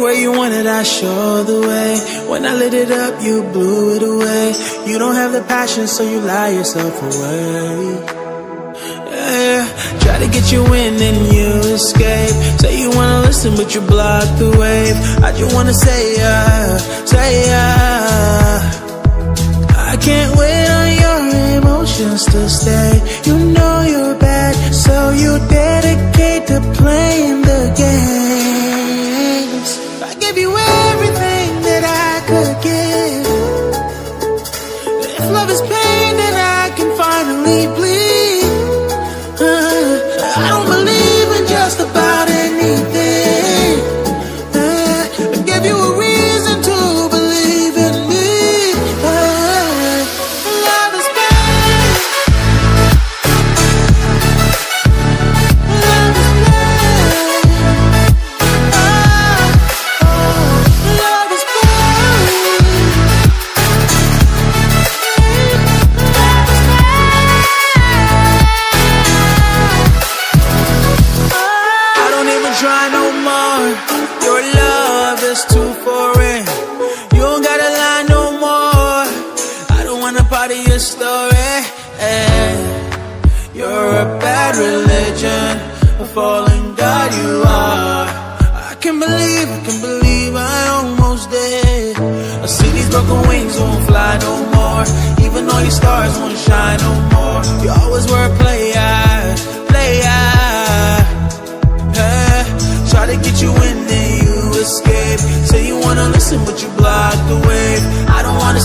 Anywhere you wanted, I show the way. When I lit it up, you blew it away. You don't have the passion, so you lie yourself away. Yeah, try to get you in and you escape. Say you wanna listen, but you block the wave. I just wanna say I can't wait on your emotions to stay. You know you're bad, so you dedicate to playing the games. I give you everything that I could give. If love is pain, then I can finally bleed. I don't believe in just about anything. I give you a reason to believe in me. Love is pain. Love is pain. Love is pain. I don't even try no more. Your love is too foreign. You don't gotta lie no more. I don't wanna part of your story. You're a bad religion, a fallen god you are. I can believe I almost did. I see these broken wings won't fly no more. Even though your stars won't shine no more. You always were a player. Try to get you in, then you escape. Say you wanna listen, but you block the wave. I don't wanna